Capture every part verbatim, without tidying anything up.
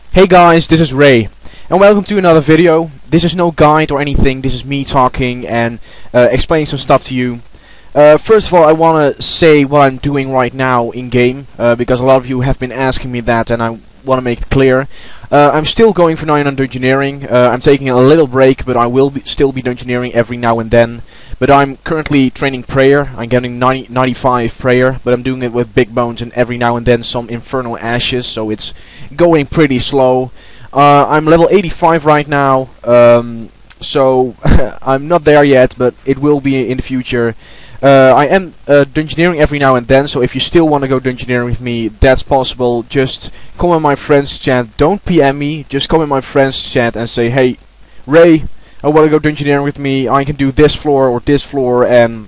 Hey guys, this is Ray, and welcome to another video. This is no guide or anything, this is me talking and uh, explaining some stuff to you. Uh, first of all, I want to say what I'm doing right now in-game, uh, because a lot of you have been asking me that and I want to make it clear. Uh, I'm still going for nine hundred engineering. uh, I'm taking a little break, but I will be still be engineering every now and then. But I'm currently training prayer. I'm getting ninety, ninety-five prayer, but I'm doing it with big bones and every now and then some infernal ashes, so it's going pretty slow. Uh, I'm level eighty-five right now, um, so I'm not there yet, but it will be in the future. Uh, I am uh, dungeoneering every now and then, so if you still want to go dungeoneering with me, that's possible. Just come in my friends chat, don't P M me, just come in my friends chat and say, hey, Ray, I want to go dungeoneering with me, I can do this floor or this floor, and,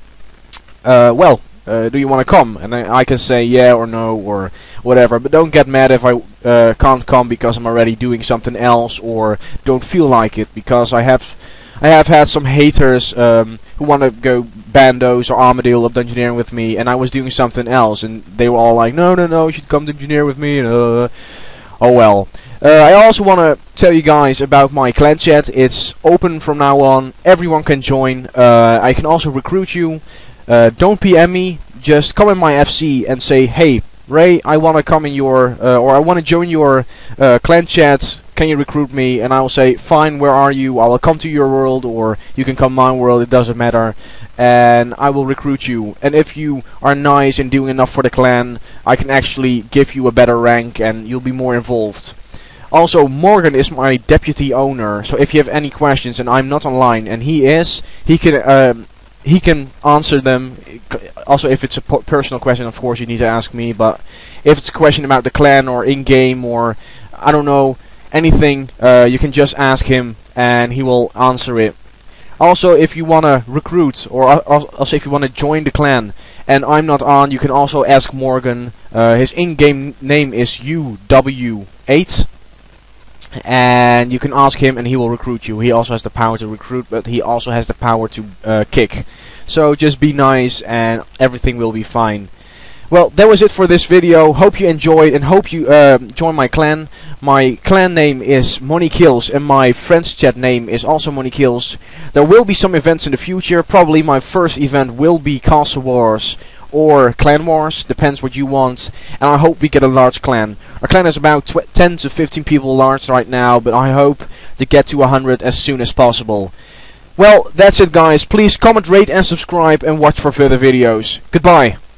uh, well, uh, do you want to come? And I, I can say yeah or no or whatever, but don't get mad if I uh, can't come because I'm already doing something else or don't feel like it, because I have I have had some haters um, who want to go Bandos or Armadillo of dungeoneering with me, and I was doing something else, and they were all like, no, no, no, you should come dungeoneer with me, and uh, oh well. Uh, I also want to tell you guys about my clan chat. It's open from now on, everyone can join. uh, I can also recruit you. Uh, don't P M me, just come in my F C and say, hey, Ray, I want to come in your, uh, or I want to join your uh, clan chat, can you recruit me? And I will say, fine, where are you? I will come to your world, or you can come my world, it doesn't matter. And I will recruit you. And if you are nice and doing enough for the clan, I can actually give you a better rank and you'll be more involved. Also, Morgan is my deputy owner, so if you have any questions and I'm not online, and he is, he can um, he can answer them. Also, if it's a personal question, of course you need to ask me, but if it's a question about the clan or in-game or I don't know, anything, uh, you can just ask him and he will answer it. Also, if you want to recruit, or also if you want to join the clan and I'm not on, you can also ask Morgan. Uh, his in-game name is U W eight, and you can ask him and he will recruit you. He also has the power to recruit, but he also has the power to uh, kick. So just be nice and everything will be fine. Well, that was it for this video. Hope you enjoyed and hope you uh, join my clan. My clan name is Money Kills and my friends chat name is also Money Kills. There will be some events in the future. Probably my first event will be Castle Wars or Clan Wars, depends what you want. And I hope we get a large clan. Our clan is about tw ten to fifteen people large right now, but I hope to get to one hundred as soon as possible. Well, that's it guys. Please comment, rate and subscribe and watch for further videos. Goodbye.